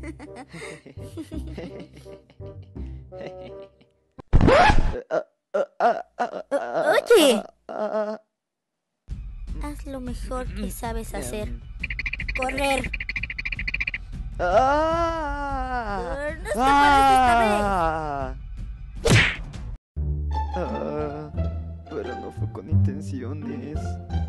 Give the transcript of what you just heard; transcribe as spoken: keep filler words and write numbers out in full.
Oye, haz lo mejor que sabes hacer. Correr. ¡Ah! No te parece esta vez. Ah, pero no fue con intenciones.